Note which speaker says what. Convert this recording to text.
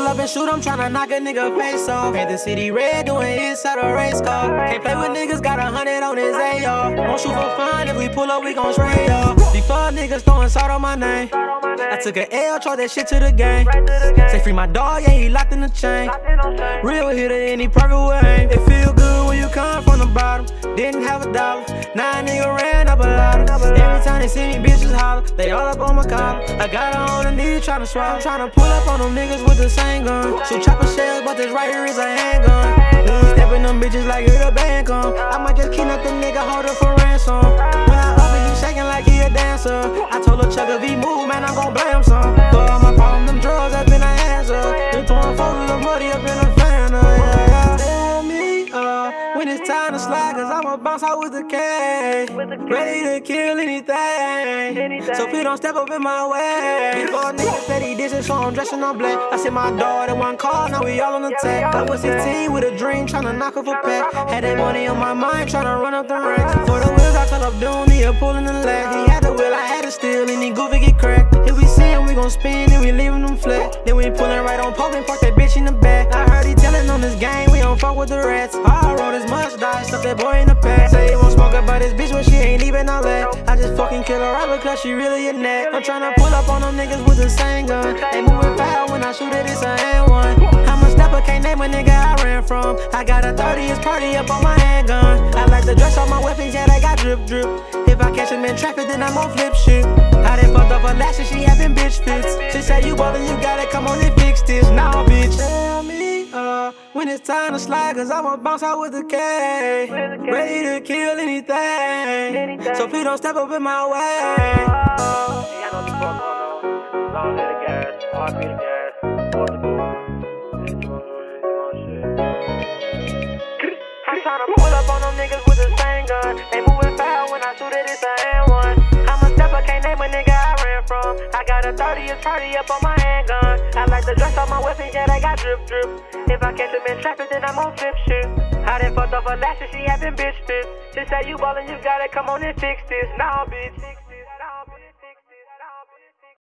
Speaker 1: up and shoot, I'm tryna knock a nigga face off. Paint the city red, doing inside a race car. Can't play with niggas, got 100 on his AR. Won't shoot for fun, if we pull up, we gon' spray y'all. Before niggas throwing salt on my name, I took an L, charged that shit to the game. Say free my dog, yeah, he locked in the chain. Real hitter in any perfect way. It feel good when you come from the bottom. Didn't have a dollar, now a nigga ran up a lot. Every time they see me, bitches holler. They all up on my collar. I got her on the knee, tryna swallow. Tryna pull up on them niggas with the same gun. Shoot chopper shells, but this right here is a handgun. Stepping them bitches like here the band come. I might just kidnap the nigga, hold her for ransom. When I up it, he shaking like he a dancer. I told her Chuck if he move, man, I'm gon' blame some. For all my problem, them drugs, that's been an answer. Been throwing folks of muddy up in the fan, yeah. Tell me when it's time to slide, cause I'ma bounce out with the K. Ready to kill anything, so please don't step up in my way. Before niggas said he dissing, so I'm dressing on black. I said my dog, that one call, now we all on the tech. I was 16 with a dream, tryna knock off a pack. Had that money on my mind, tryna run up the ranks. For the wheels, I call up Doom, he a pulling the leg. He had the wheel, I had to steal, and he goofy get cracked. If we see him, we gon' spin, and we leaving them flat. Then we pulling right on poke and park that bitch in the back. I heard he telling on this game, we don't fuck with the rats. I roll his mustache, stuff that boy in the pack. Say he won't smoke about his bitch when she ain't even all that. I just fucking kill her right because she really a net. I'm tryna pull up on them niggas with the same gun. They moving foul when I shoot it, it's a hand one. I'm a stepper, can't name a nigga I ran from. I got a 30's party up on my handgun. I like the dress on my weapons, yeah, they got drip drip. If I catch him in traffic, then I'm on flip shit. I done fucked up her lashes, she having bitch fits. She said you ballin', you gotta come on and fix this. Nah, bitch. Tell me when it's time to slide, cause I'ma bounce out with the K. Ready to kill anything, so please don't step up in my way. I'm tryna pull up on them niggas with the same gun. They moving foul when I shoot it, it's a hand one. I'm a stepper, can't name a nigga I ran from. I got a 30's party up on my handgun. I like the dress on my weapons, yeah, they got drip drip. If I catch him in traffic, then I'm on flip shit. I done fucked up her lashes, she having bitch fits. She said you ballin', you gotta come on and fix this. Nah, bitch.